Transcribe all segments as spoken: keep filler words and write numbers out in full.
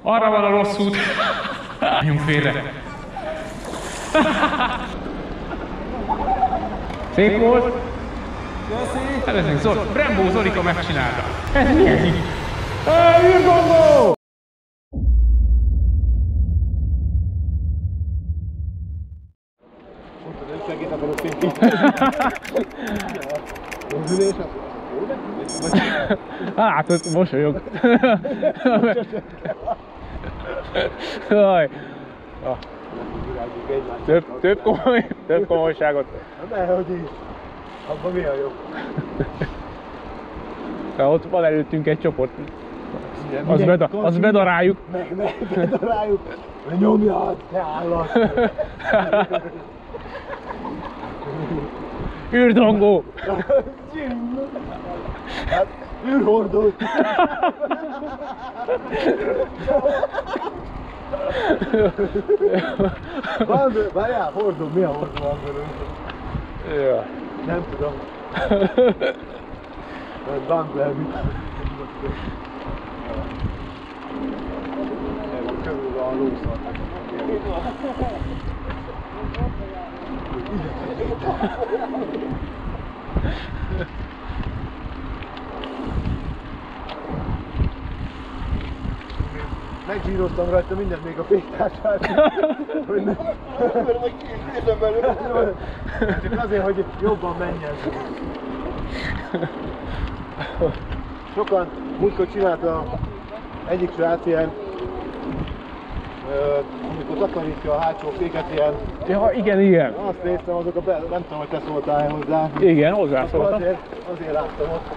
Arra van a rossz út. Álljunk félre. Szép volt. Hát ez Zoli. Brembo Zolika megcsinálta. Ez mi ez így? űrgombó! Nem segít, akarok szintén. Az ülés, hát, ott mosolyog. Jaj. Több, több, komoly, több komolyságot. Nehogy is. Abban mi a jó? Ja, ott van előttünk egy csoport. Az, beda, az bedaráljuk. Meg, meg, bedaráljuk. Nyomjad, te állat. űrdrongó. Hát, űrhordó. Várjál, hordó, mi a hordó angolul? Ja. Nem tudom. Dumbbell mit? Körülbelül a lószal. Megzsíroztam rajta mindent, még a féktárcsát. Hogy ne... Csak azért, hogy jobban menjen. Sokan múltkor csinálta egyik srác ilyen, amikor takarítja a hátsó féket ilyen. Ja, igen, igen. Azt néztem, azok a be... nem tudom, hogy te szóltál hozzá. Igen, hozzászóltam. Azért, azért láttam ott.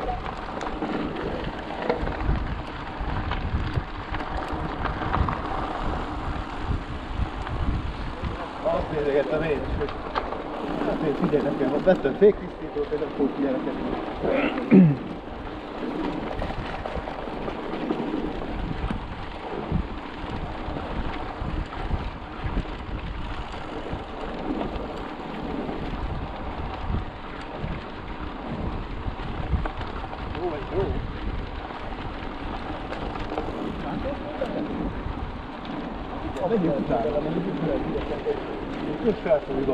Azt nézegettem én is, hogy hát én figyelj nekem, ott vettem féktisztítót, hogy nem fogok ilyeneket. Jó, ez jó. Menjünk utána, menjünk utána. Köt felszólva.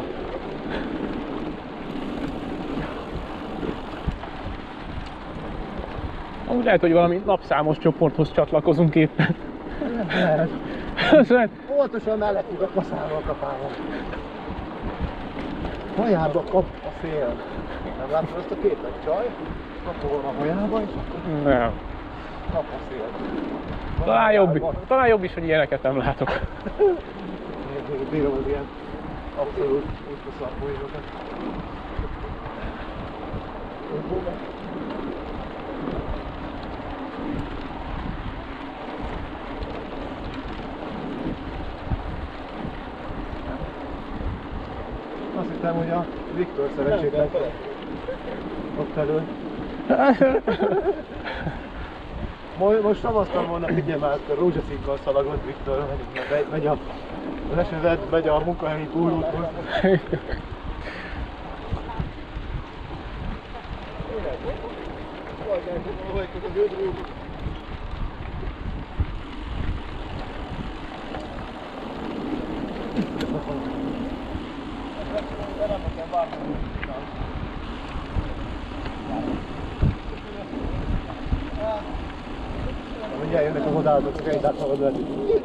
Úgy lehet, hogy valami napszámos csoporthoz csatlakozunk éppen. Lehet. Pontosan mellettük a kaszával kapálva. Hajába kap a szél. Nem látod azt a képet? Csaj? Kapol a hajába és akkor Nem. kap a szél. Talán jobb, talán jobb is, hogy ilyeneket nem látok. Én bírom az ilyen abszolút útaszarpolyokat. Azt hittem, hogy a Viktor szerencsétlen ott elő. Most szavaztam volna, figyelj már, a rózsaszínkkal szalagott Viktor, megy, megy a lesevet, megy a munkahelyi pólóthoz. Mindjárt jönnek a vadállatok, csak egy átszabad lehet.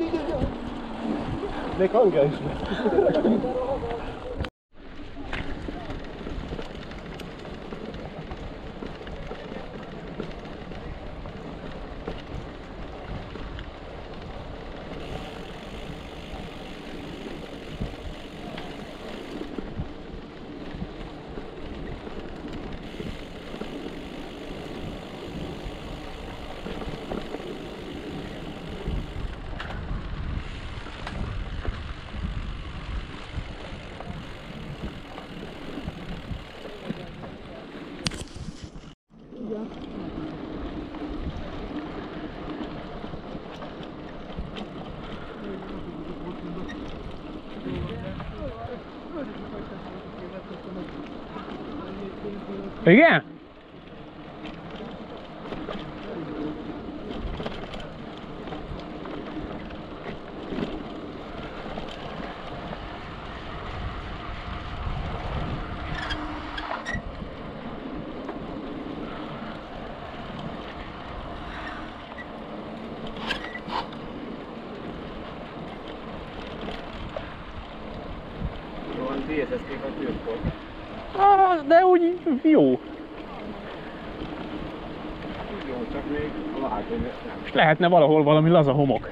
Még hangja is lesz. Igen? dé es es-ték a tűzpont. Ah, de úgy jó. Jó, csak még a vágony nem. És lehetne valahol valami laza homok.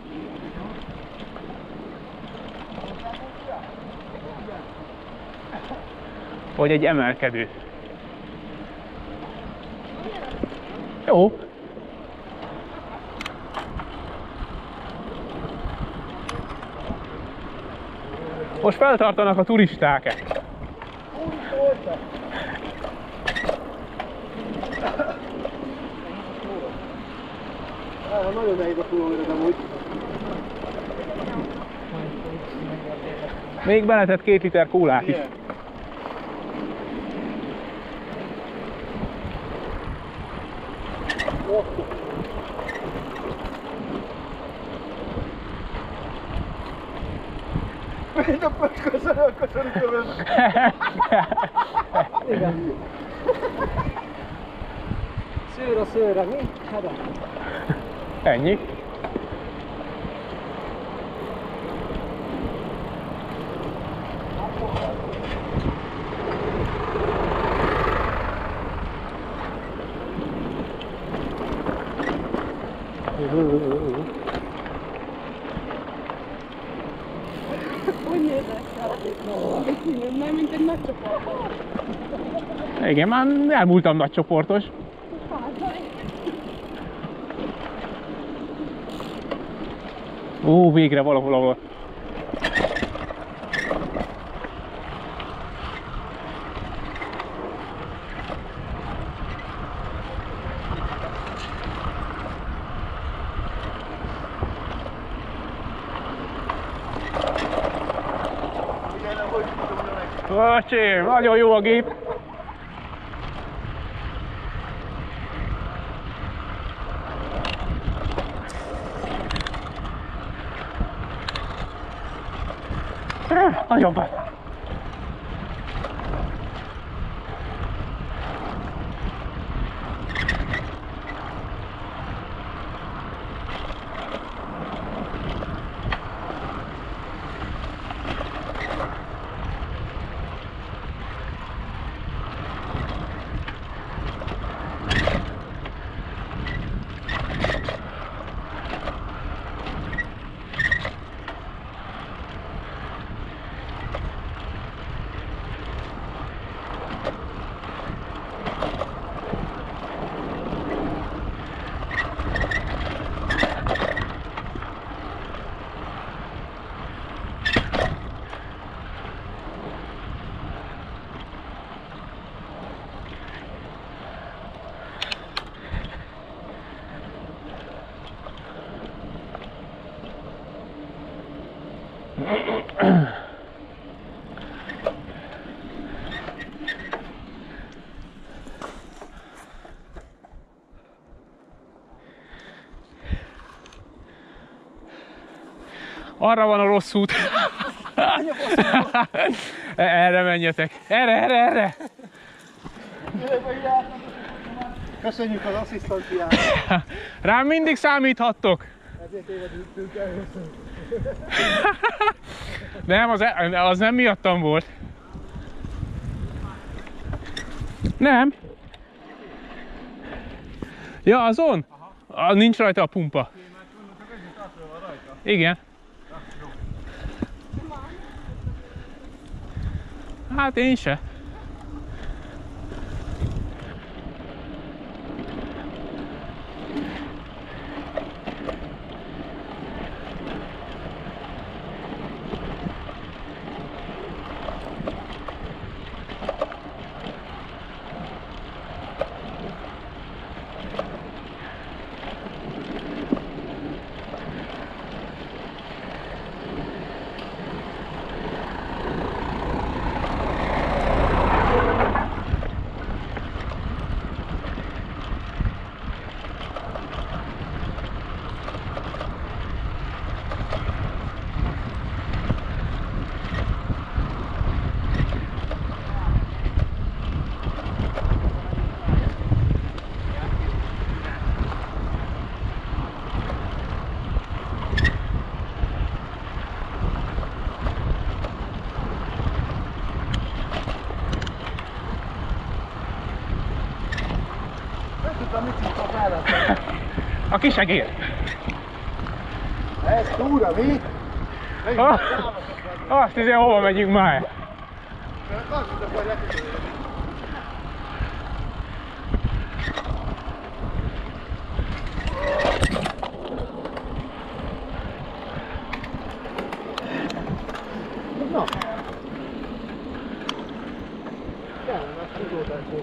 Vagy egy emelkedő. Jó. Most feltartanak a turisták. Ah, nagyon nehéz a pulóvered amúgy. Még beletett két liter kólát is. Igen. Mind a pöcköszön, köszönjük jövőt! Igen. Szőr a szőre, mi? Hát Ennyi. Úgy nézek el, nem mint egy nagy csoport. Igen, már elmúltam nagy csoportos. Ó, végre valahol, ahol. Öcsém, nagyon jó a gép. Nagyon be. Arra van a rossz út. Erre menjetek. Erre, erre, erre. Köszönjük az asszisztanciát. Rám mindig számíthattok. Ezért évedültünk először. Nem, az, az nem miattam volt. Nem. Ja, azon? Aha. Nincs rajta a pumpa. Igen. Hát én se. A kisegér! Ez túra, mi? Ah, azt hiszem, hova megyünk már? Na! Kellene, azt tudódásunk.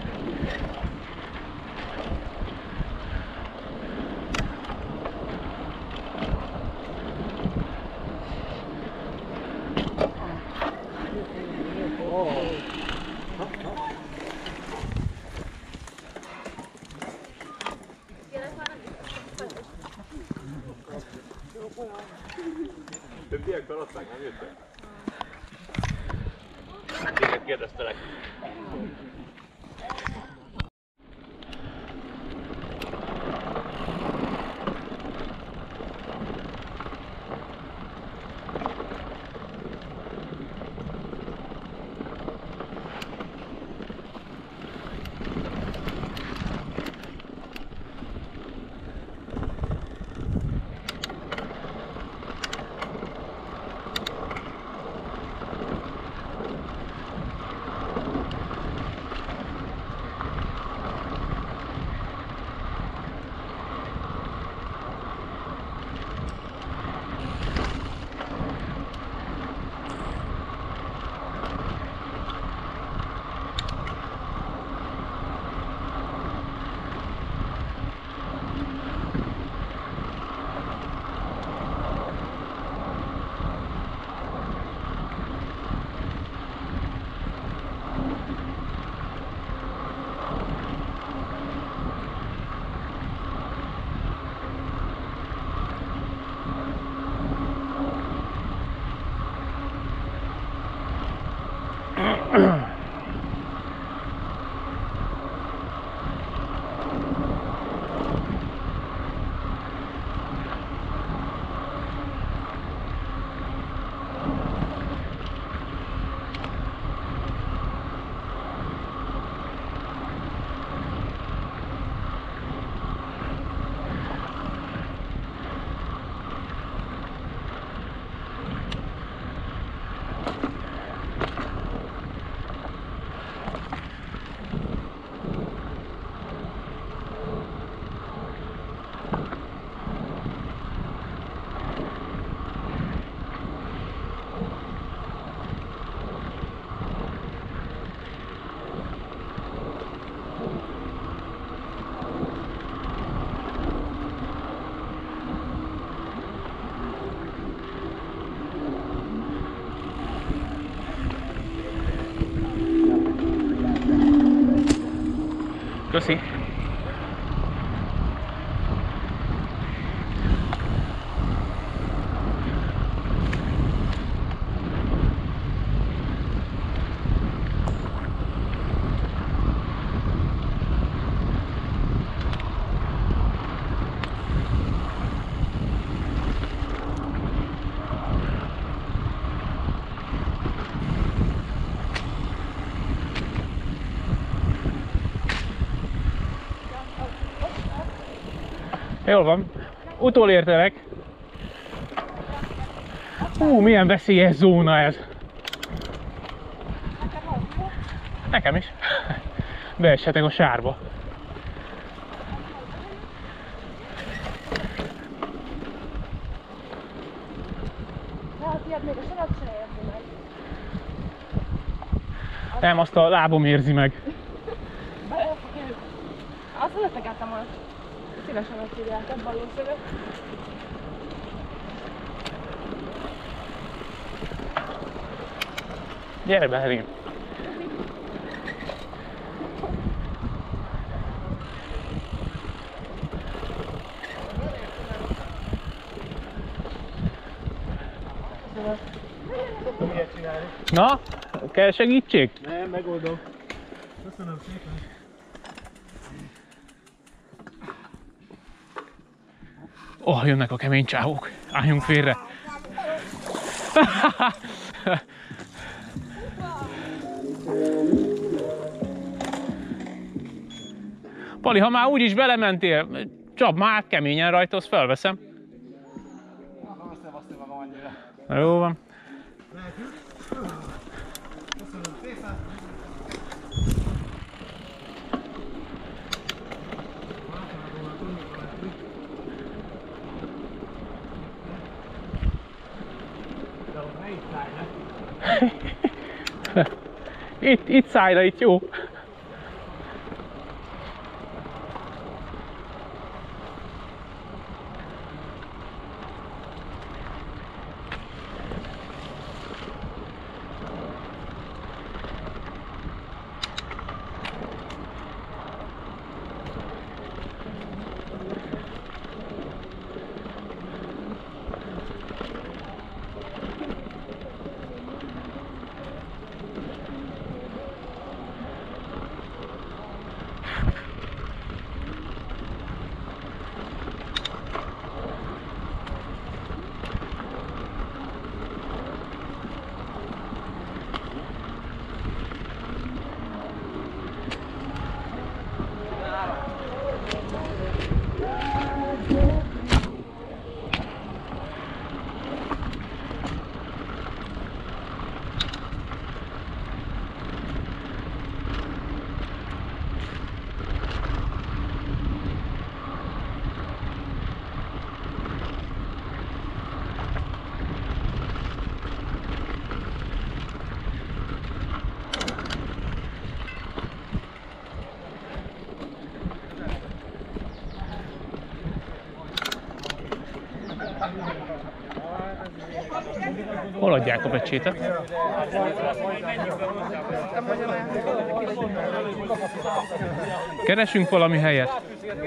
Többiek feladták, nem jöttek? Téged kérdeztelek. Köszi. Jól van. Utolértelek. Hú, milyen veszélyes zóna ez. Nekem is. Beessetek a sárba. Nem, azt a lábom érzi meg. Azt letegettem azt. Szívesen megkívják a valószínűleg. Gyere be, Helén. Tudom ilyet csinálni. Na, kell segítség? Nem, megoldom. Köszönöm szépen. Oh, jönnek a kemény csávók. Álljunk félre. Pali, ha már úgyis belementél, Csap már keményen rajta, azt felveszem. Jó van. Itt, itt szállj, itt jó. Hol adják a pecsétet? Keresünk valami helyet.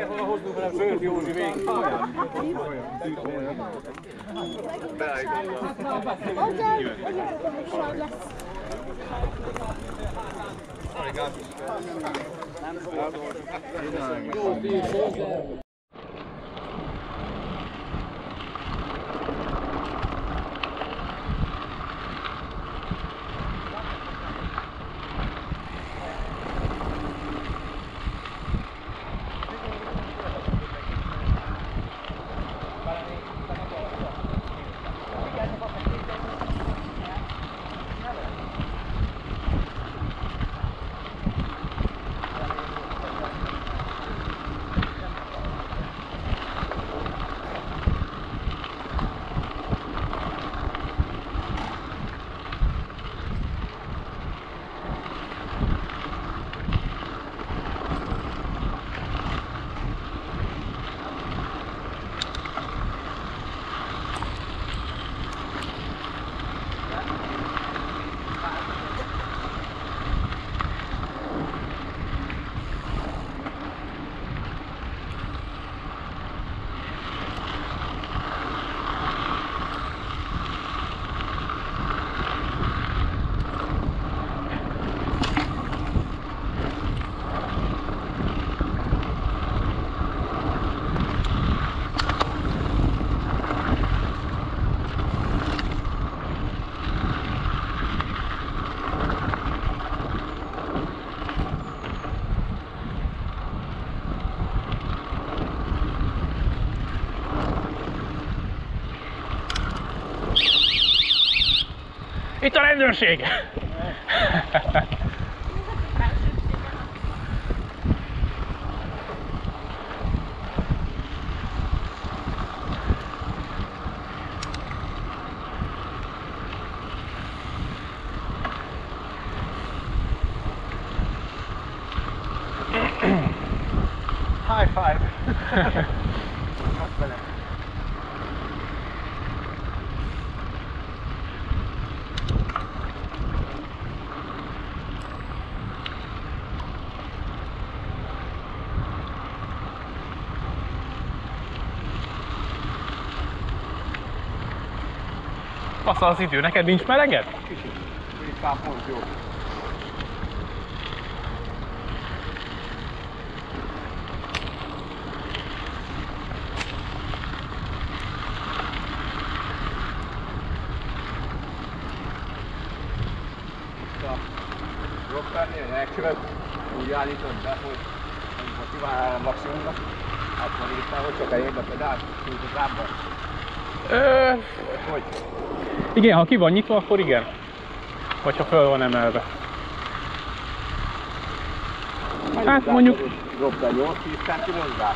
Itt a rendőrség! High five! Passzol az idő, neked nincs meleged? Kicsit. Ritkán pont jó. A Rockernél elkövet, úgy állítod be, hogy amikor kívánál a maximumnak, Hát van írtál, hogy csak elérd a pedált, mint a zámban. Ö... Hogy? Igen, ha ki van nyitva, akkor igen. Vagy ha föl van emelve. Hát mondjuk... Dobd a nyolc-tíz centi mozgás.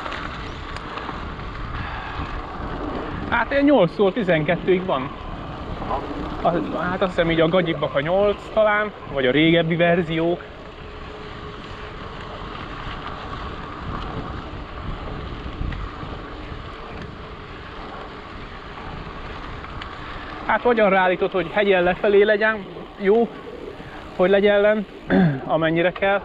Hát ilyen nyolctól tizenkettőig van. Hát azt hiszem így a gagyibbak a nyolc talán, vagy a régebbi verziók. Hát vagy arra állítod, hogy hegyen lefelé legyen, jó, hogy legyen len, amennyire kell.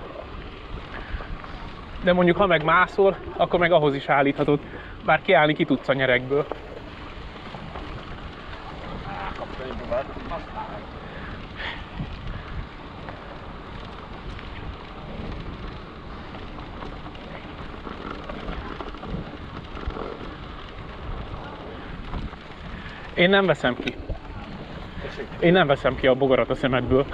De mondjuk ha meg mászol, akkor meg ahhoz is állíthatod, bár kiállni ki tudsz a nyerekből. Én nem veszem ki. Én nem veszem ki a bogarat a szemedből.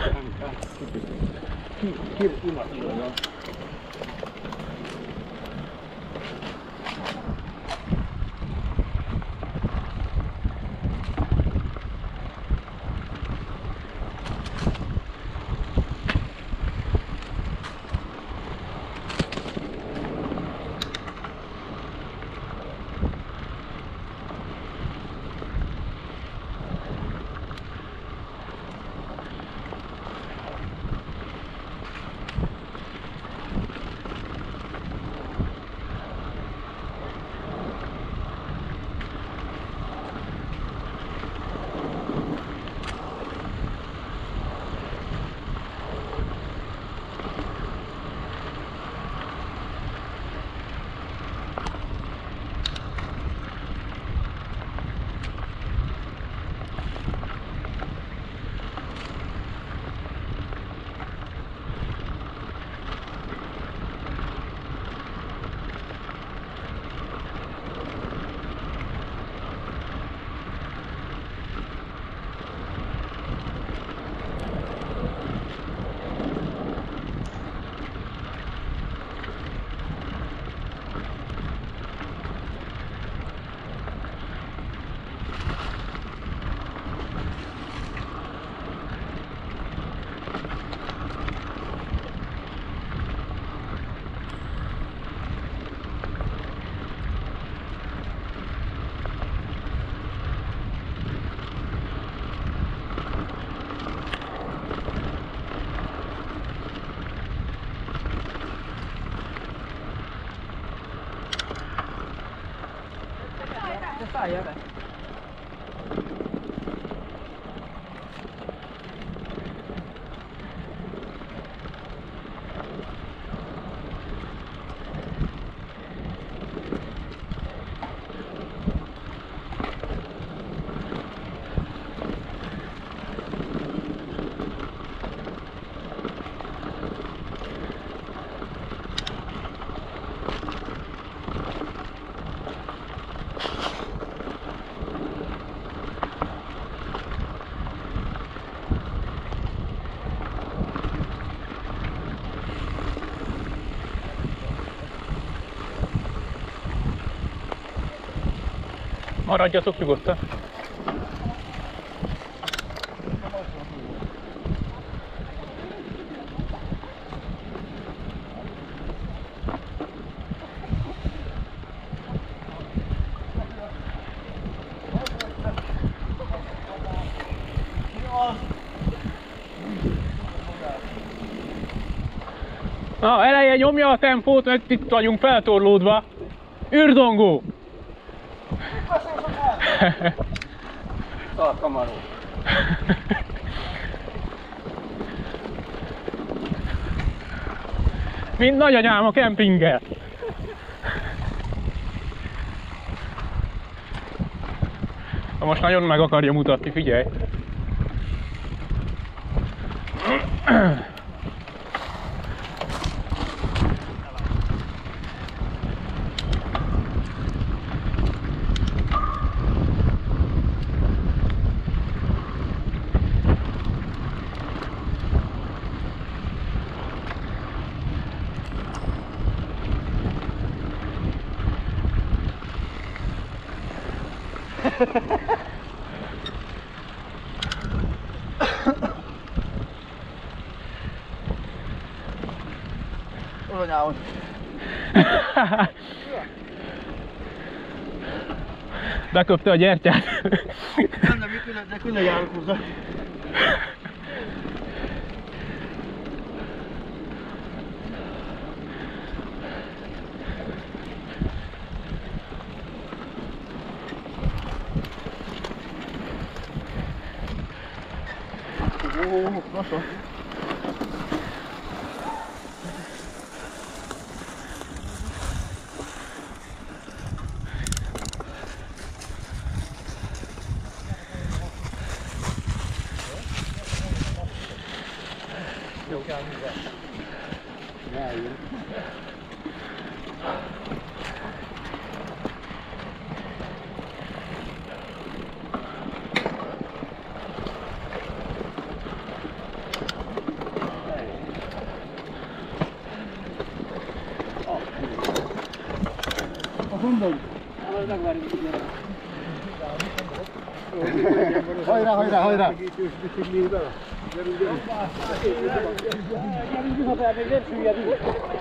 Maradjatok nyugodtan. Na, eleje nyomja a tempót, mert itt vagyunk feltorlódva. Ürdongó! Szalkamaró. Mint nagyanyám a kempinggel. Na most nagyon meg akarja mutatni, figyelj! Olanyához. Beköpte a gyertyát. Nem, nem, külön, de külön járok hozzá. Ó, lassan. Jó kell minden. Ne jön. A gombom. Megvárjuk, hogy gyere. Hajrá, hajrá, hajrá! Gyerünk, gyerünk! Gyerünk visszafelé, még nem süllyedünk!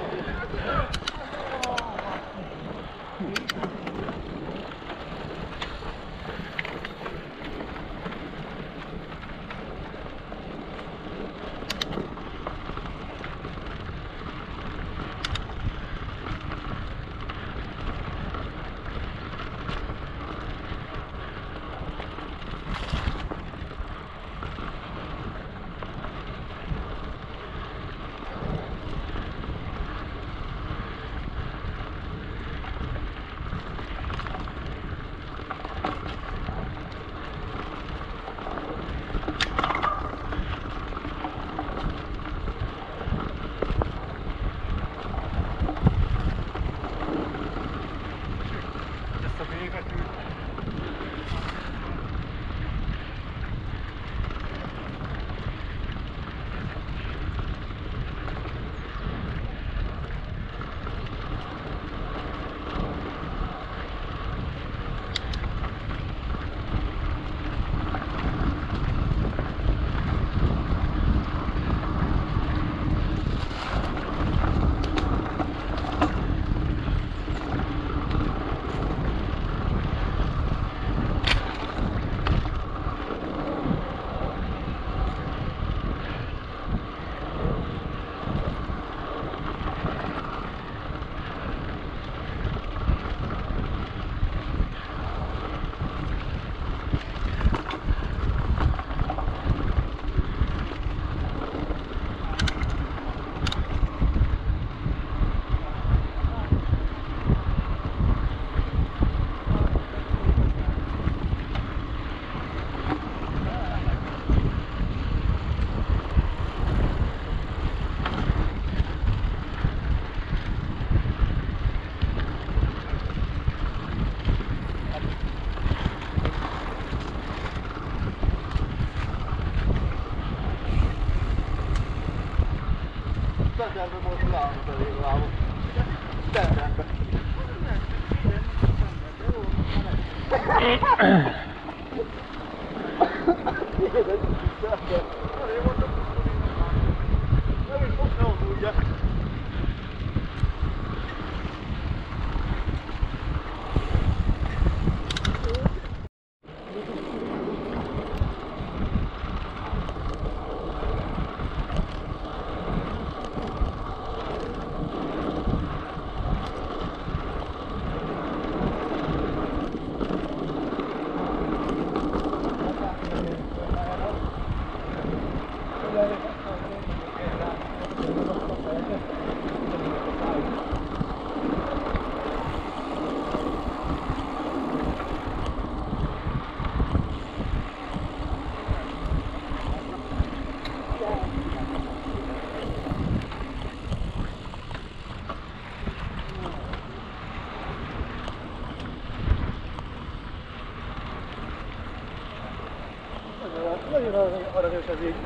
Tenderbe volt a lábot elég a lábot. Tenderbe. Azért mondtam, hogy nem is fogsz ne hozzá, ugye? Nagyon aranyos ez így.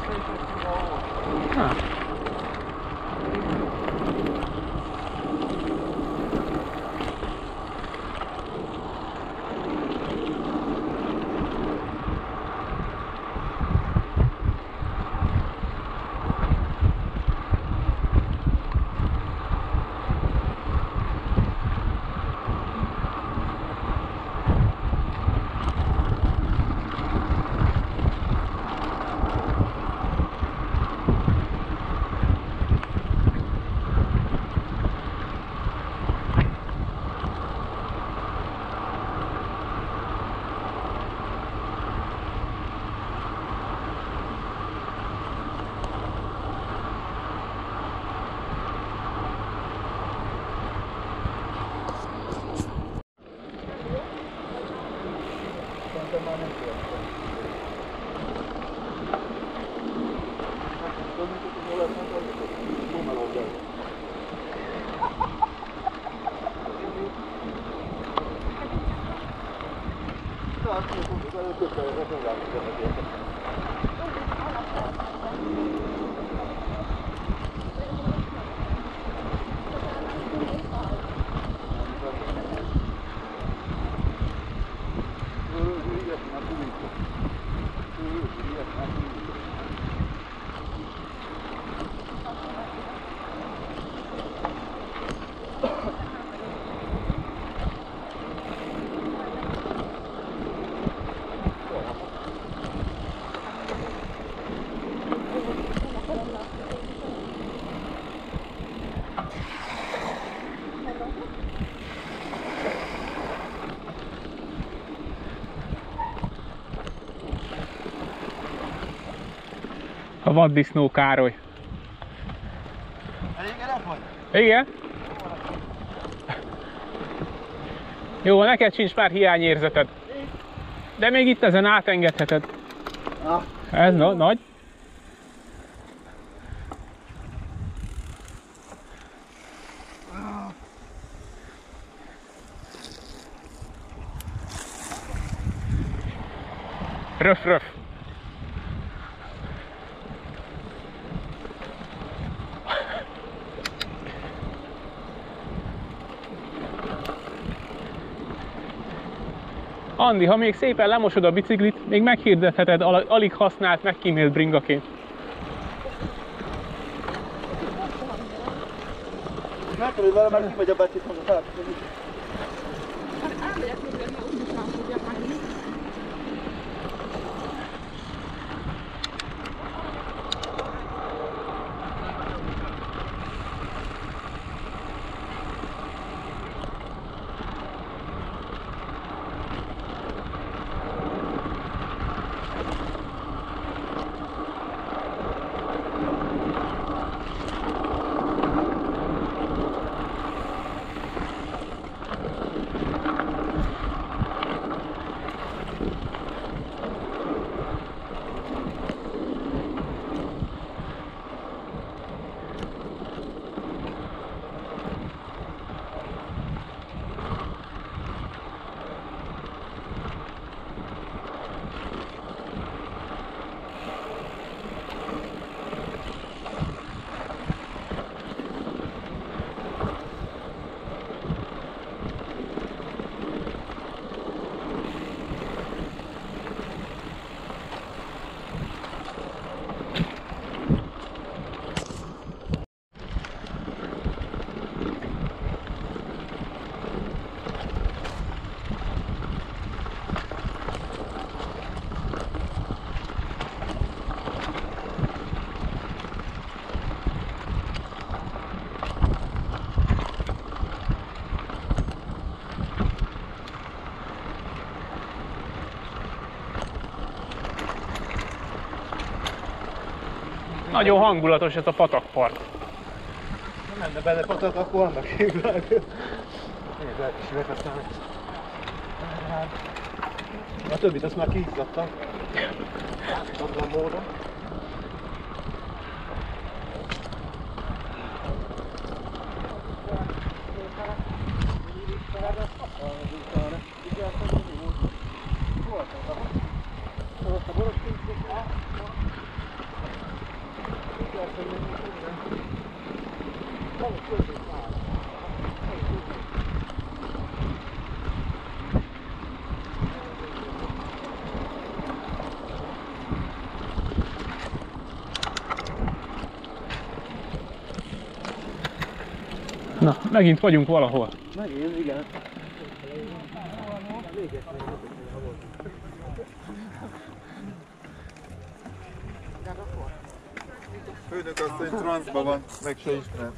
Ah. A vaddisznó Károly. Elégedett vagy? Igen? Jó, neked sincs már hiányérzeted. De még itt ezen átengedheted. Ah. Ez no, nagy. Röf, röf. Andi, ha még szépen lemosod a biciklit, még meghirdetheted al alig használt, megkímélt bringaként. Megkerül vele, mert kimegy a becsit maga fel. Hát elmegyek még, hogy úgy is nem tudja menni. Nagyon hangulatos ez a patakpart. Ha menne benne patak, akkor annak égvág. Én lehet is üveg, aztán... A többit azt már kiizzadtam. Láthatatlan módon. Na, megint vagyunk valahol. Megint, igen. Főnök asszony transzban van, meg se ismer.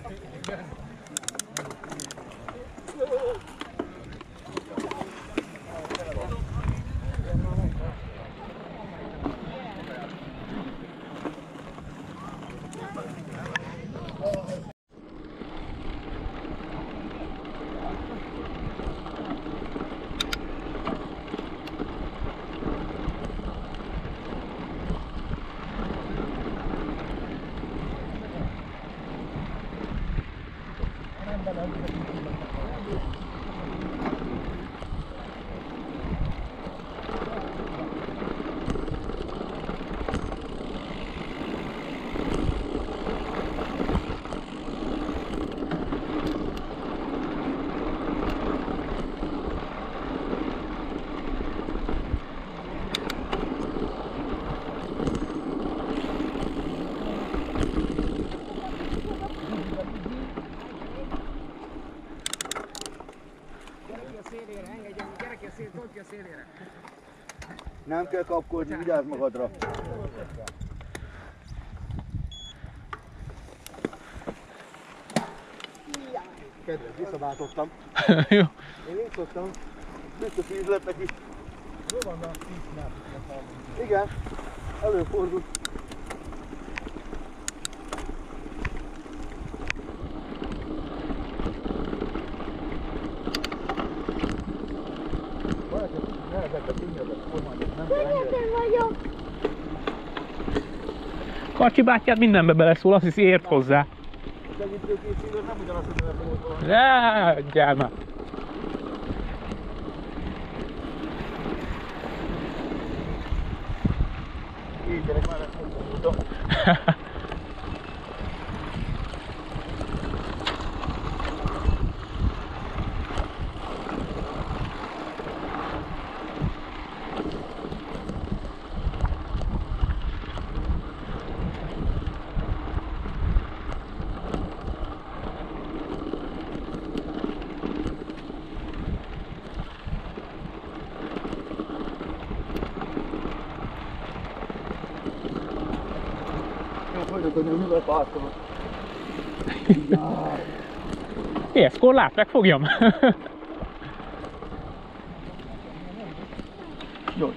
Nem kell kapkodni, vigyázz magadra. Kedves, visszaváltottam. Jó. Én így szoktam. Biztos víz lett neki. Jó van, de igen, előfordul. Karcsi bátyád mindenbe beleszól, azt hiszi ért hozzá. Segítőkészítő nem ugyanaz, hogy beleszól. Ne, gyerme. Így gyerek már nem mondtam. Mivel pártolok? Ezt korlát, megfogjam? Jó.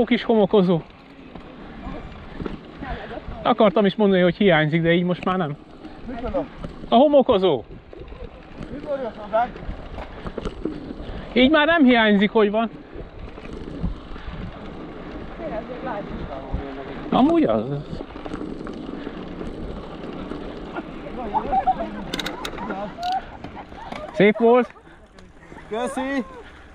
Jó kis homokozó. Akartam is mondani, hogy hiányzik, de így most már nem. A homokozó. Így már nem hiányzik, hogy van. Amúgy az. Szép volt. Köszi!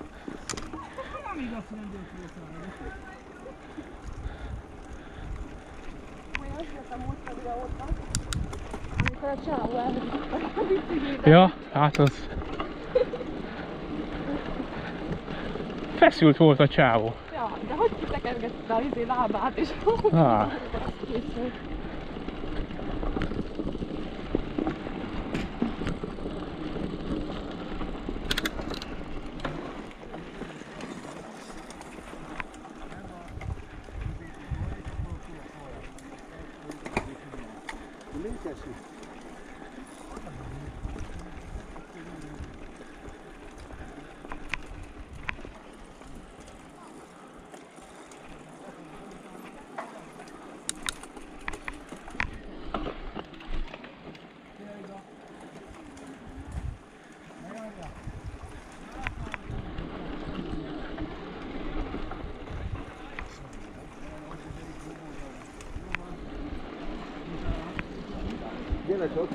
Amikor a csávó elhúzta a biciklit. Ja, hát az... Feszült volt a csávó. Ja, de hogy kitekergette a izé lábát és Ah. készült. Gyere csak!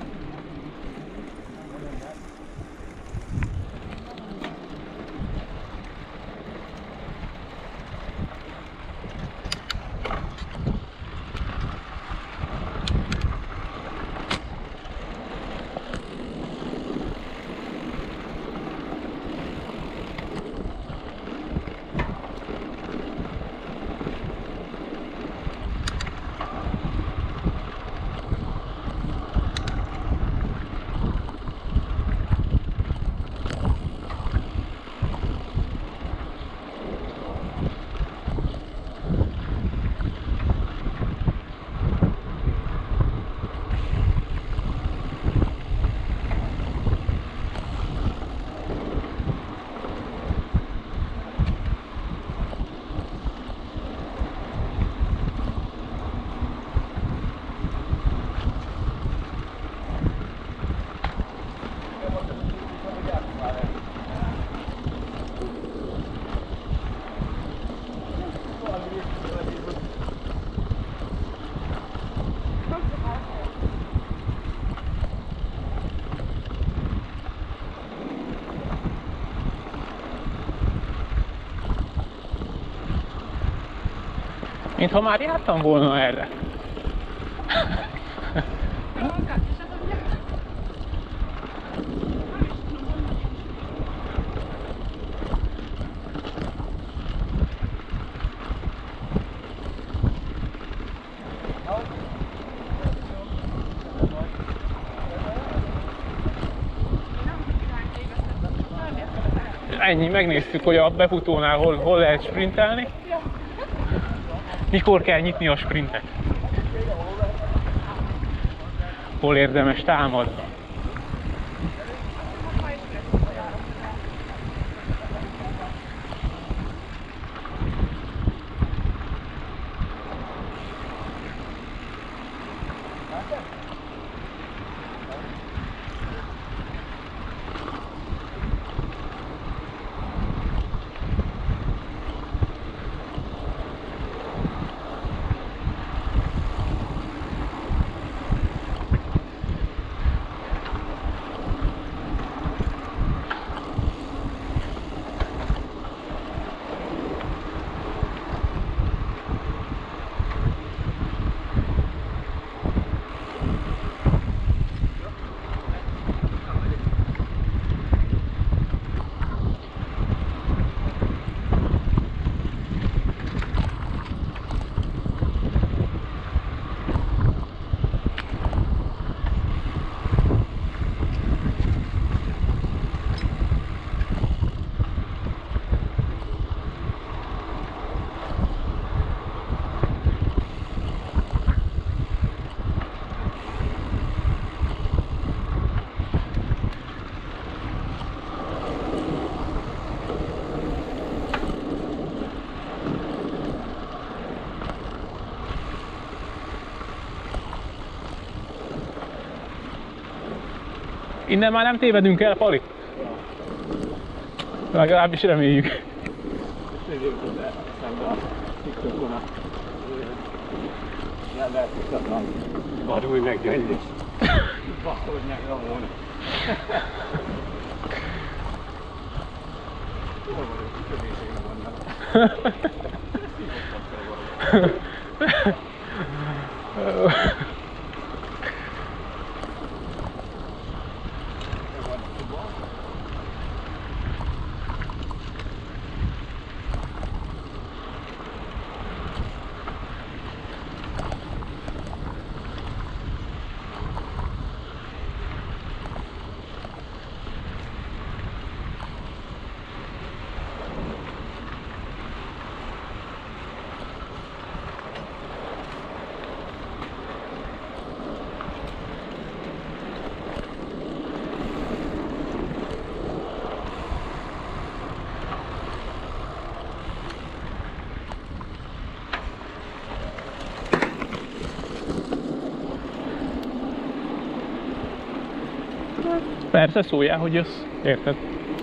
Mintha már jártam volna erre. Ennyi, megnéztük, hogy a befutónál hol, hol lehet sprintelni. Mikor kell nyitni a sprintet? Hol érdemes támadni? Innen már nem tévedünk el, Pali? Legalábbis reméljük. Barulj meg, gyöngyös! Basszolj meg, Ramon! Hol vagyok, kövéseim vannak? Persze, szóljál, hogy jössz. Érted?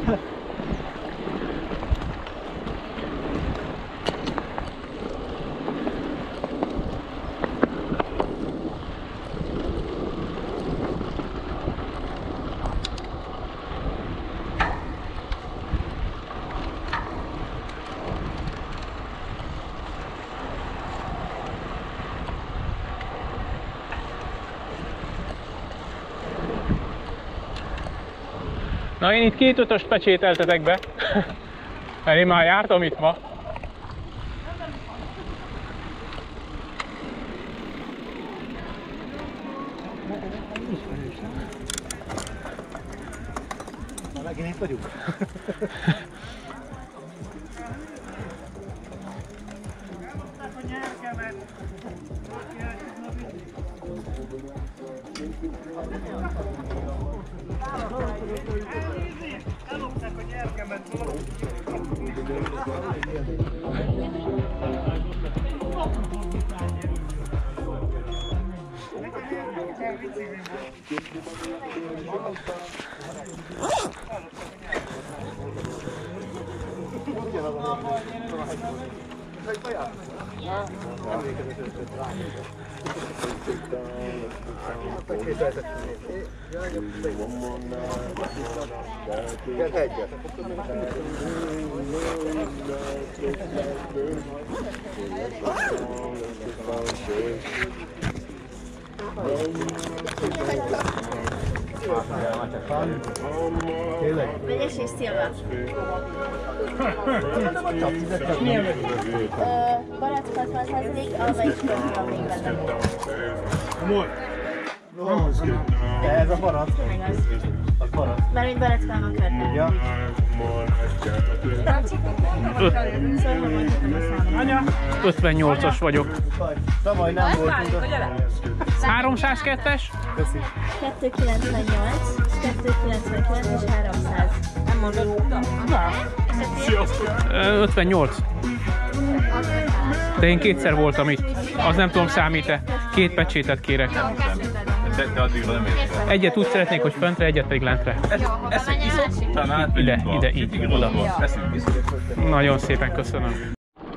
Na, én itt két ötöst pecsételtetek be, mert én már jártam itt ma. Megint itt vagyunk. Vegyes és Szilva. Barack hatvan százalék, alma és kört van még benne. Ez a barack. Az barack. Mármint barack alma körte. Ja. ötvennyolcas vagyok. Tavaly nem voltunk. háromszázkettes? Köszi. kettőszázkilencvennyolc, kettőszázkilencvenkilenc és háromszáz. Nem mondod? ötvennyolc. De én kétszer voltam itt. Az nem tudom, számít-e. Két pecsétet kérek. De, de addig nem értem. Egyet úgy szeretnék, hogy föntre, egyet pedig lentre. Eszünk, iszok, utána átmegyünk Ide, ide, így, igen, oda. Eszünk, iszok. Nagyon szépen köszönöm.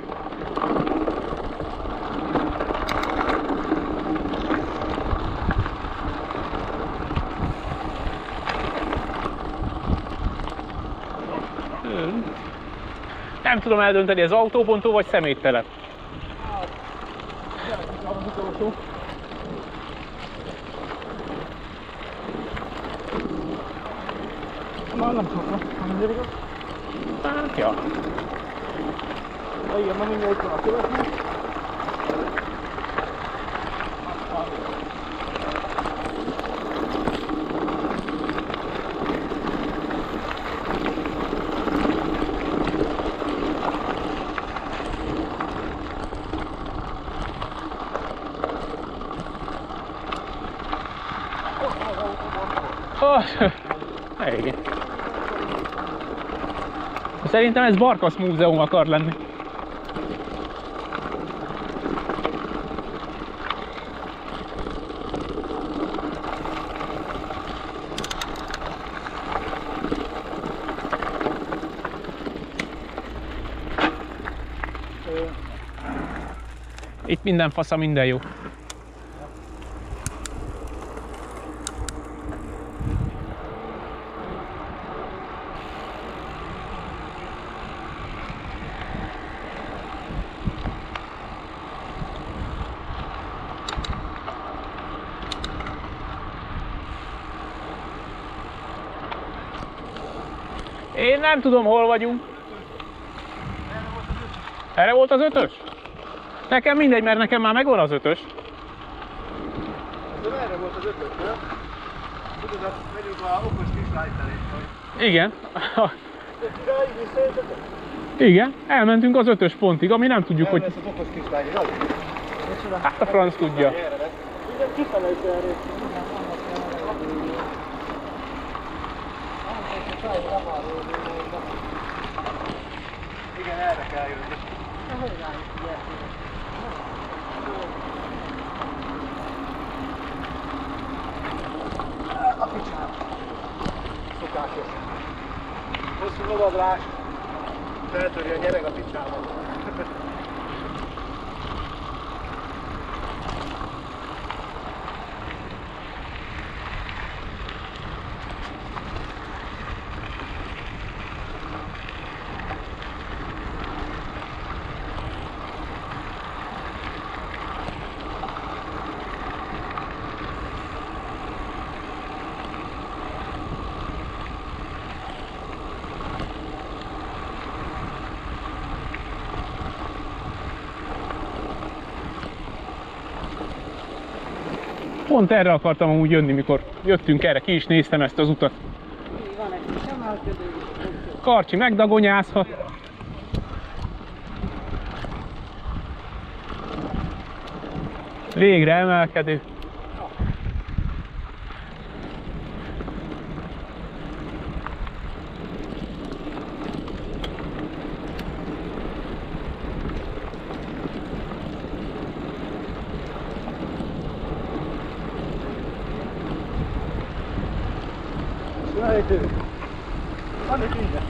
Nem tudom eldönteni, ez autóbontó vagy szeméttelep. Már nem szokva, hanem gyerek. Hát, ja. Igen, ma mindjárt itt van a követni. Oh, igen. Szerintem ez Barkasz múzeum akar lenni. Itt minden fasza, minden jó. Én nem tudom, hol vagyunk. Erre volt az ötös? Nekem mindegy, mert nekem már megvan az ötös. De erre volt az ötös, nem? Tudod, azt megyünk a okos kislány felé, hogy... Igen. Idáig visszajöttetek? Igen, elmentünk az ötös pontig, ami nem tudjuk, Nem hogy... lesz az okos kislány, igaz? Hát a franc tudja. Igen, kifele is elrészt. Igen, erre kell jönni. A picsán. Szokásos. Hosszú lovaglás. Feltöri a nyereg a picsában. Pont erre akartam amúgy jönni, mikor jöttünk erre, ki is néztem ezt az utat. Van egy kis emelkedő. Karcsi megdagonyázhat. Végre emelkedő. Sejtő. Van itt minden.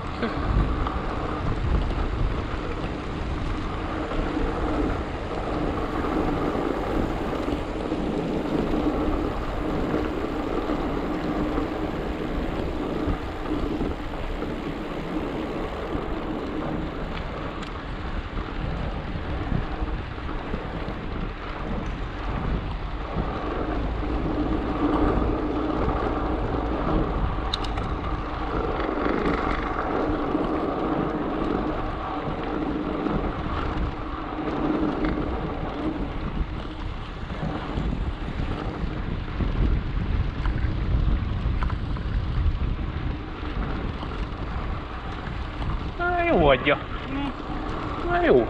Jó adja. Na jó.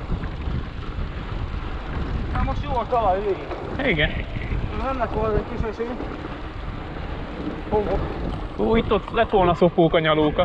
Na most jó a talaj végig. Igen. Nem lett volna egy kis esély. Homok. Ó, itt ott lett volna szopóka, nyalóka.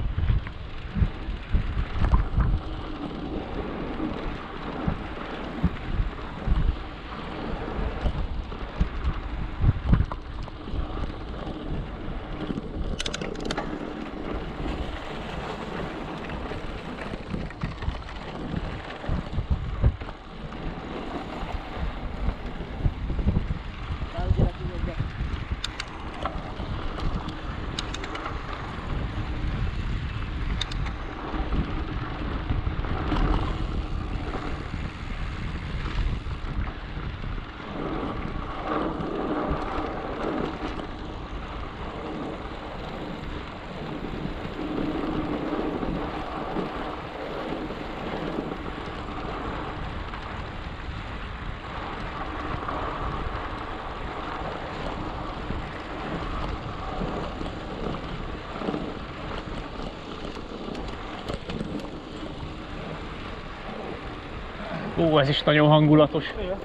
Ó, ez is nagyon hangulatos. Igen.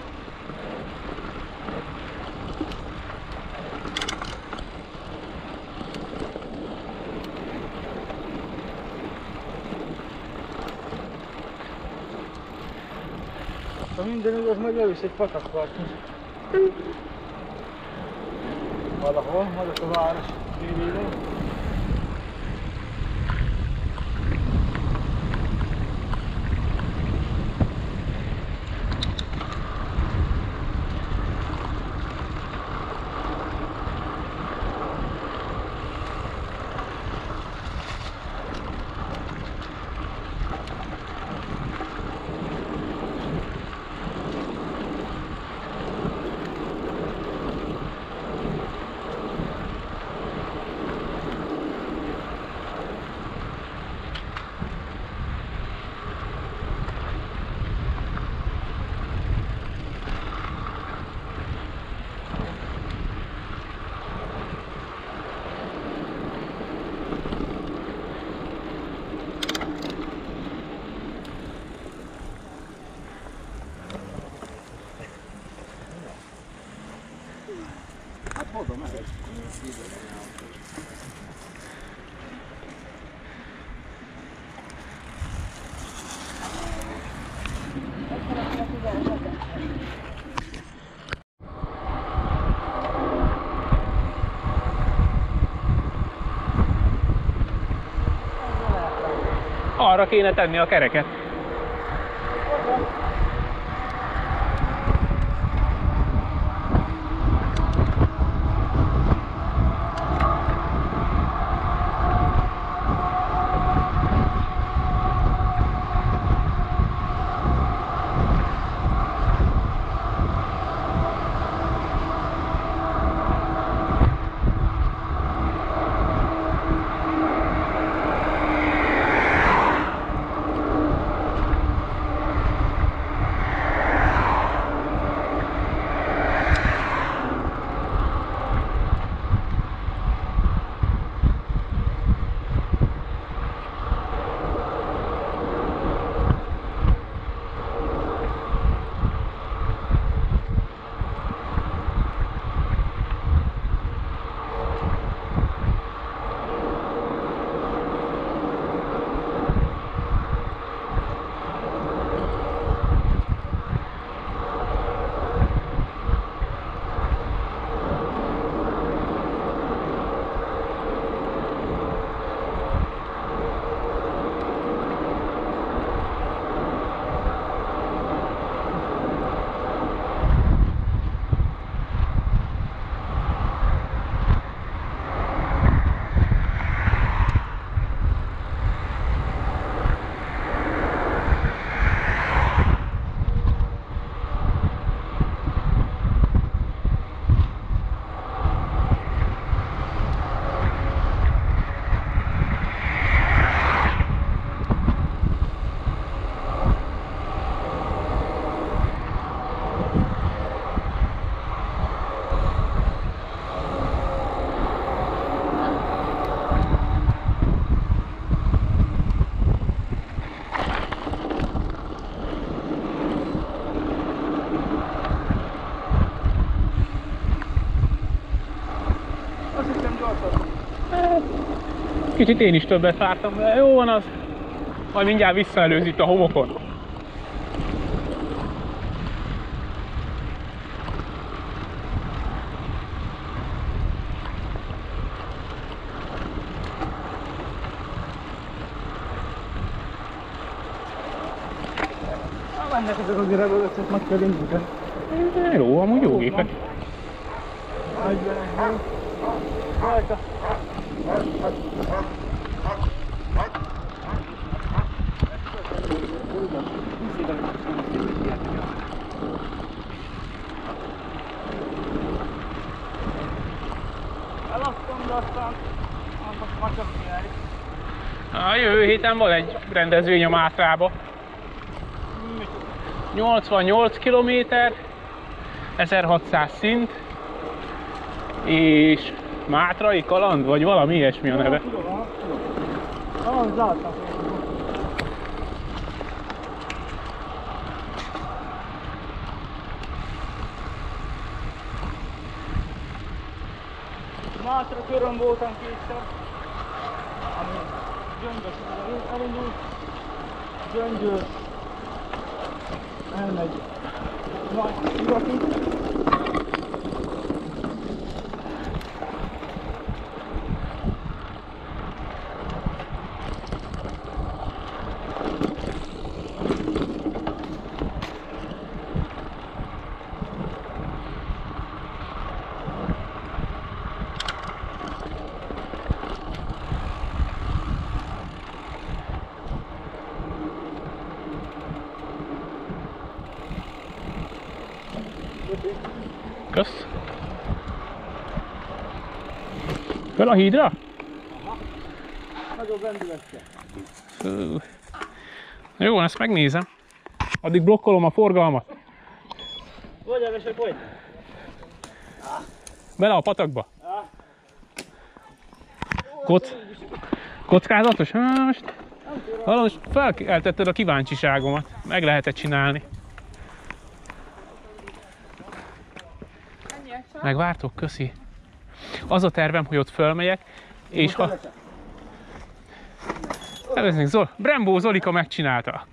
Ha minden igaz, majd elvisz egy patakparton. Valahol, majd ott a város végén. Arra kéne tenni a kereket. Kicsit én is többet vártam, de jó van az. Majd mindjárt visszaelőz itt a homokon. Mennek ezek az iregolöcök meg kell indulni. Jó, amúgy jó gépek. Rajta. Eladtam, de aztán már csak kiállít. A jövő héten van egy rendezvény a Mátrába. nyolcvannyolc kilométer, ezerhatszáz szint, és Mátrai kaland, vagy valami ilyesmi a neve. Kaland, láttam. Mátra körön voltam kétszer, ami Gyöngyös elindult, Gyöngyös elmegy nagy iratig. Kösz. Föl a hídra? Nagyobb rendületkel. Jó, ezt megnézem. Addig blokkolom a forgalmat. Vagy elvesek, vagy? Bele a patakba. Koc... Kockázatos? Há, most... Valahogy felkeltetted a kíváncsiságomat. Meg lehetett csinálni. Megvártok? Köszi. Az a tervem, hogy ott fölmegyek, és ha... Előznék, Zol... Brembo Zolika megcsinálta.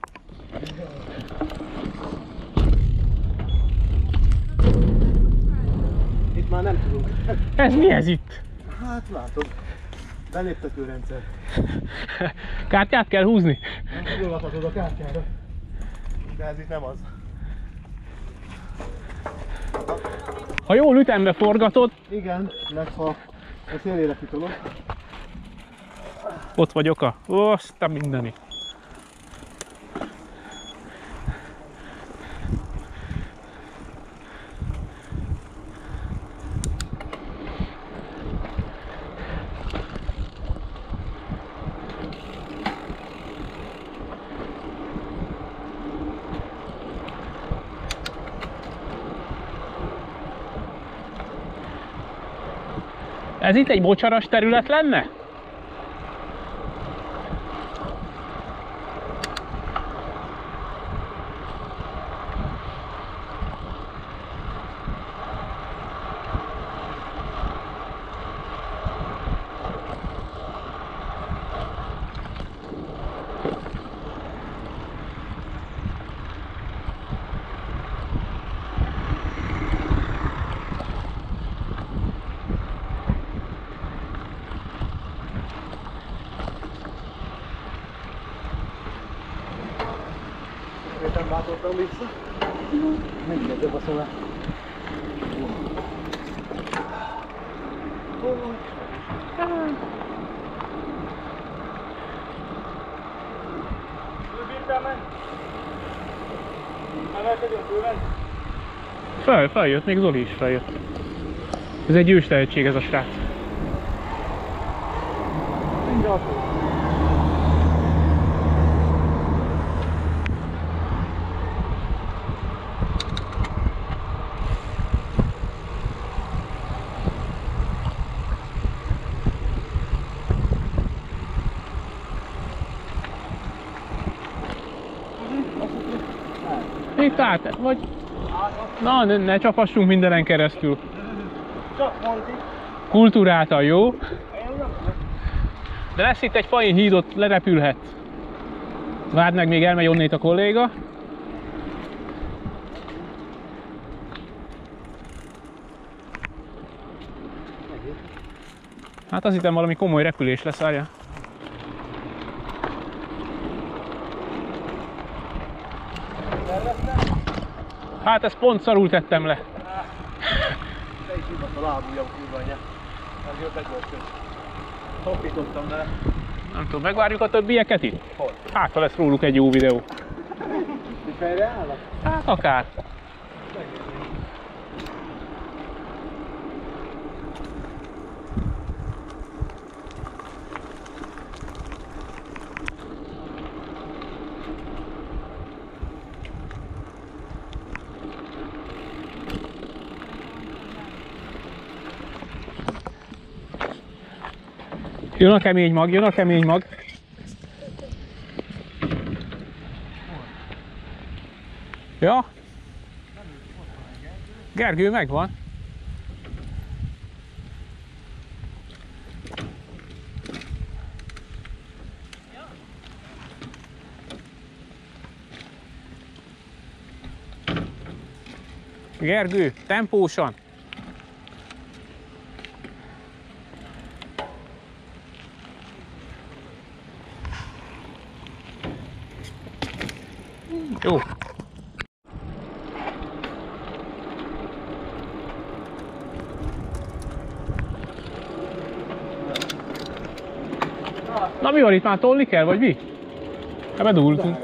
Itt már nem tudunk. Ez mi ez itt? Hát látom. Beléptetőrendszer. Kártyát kell húzni? Nem tudolhatod a kártyára. De ez itt nem az. Ha jól ütembe forgatod, Igen, meg ha a szélére kitolod. ott vagyok a... Azt a mindeni. Ez itt egy mocsaras terület lenne? Nem váltottam vissza. Mennyire több a szolá. Fel, feljött, még Zoli is feljött. Ez egy ős tehetség ez a srác. Itt át, vagy... Na, ne, ne csapassunk mindenen keresztül. Kultúráltan, jó? De lesz itt egy fai híd, ott lerepülhet. Várd meg, még elmegy onnét a kolléga. Hát azt hittem valami komoly repülés lesz, várja. Hát ezt pont szarul tettem le. Te is hívott a lábujjam kurva anyja. Ezért begörtök. Toppítottam vele. Nem tudom, megvárjuk a többieket itt? Hol? Hát, ha lesz róluk egy jó videó. Mi fejre állnak? Hát akár. Jön a kemény mag, jön a kemény mag. Ja? Gergő megvan. Gergő, tempósan. Jó. Na mi van itt, már tolni kell, vagy mi? Hát bedúltunk.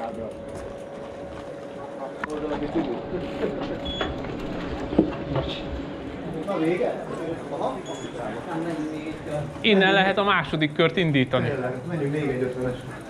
Innen lehet a második kört indítani. Tényleg, menjünk még egy ötvenes.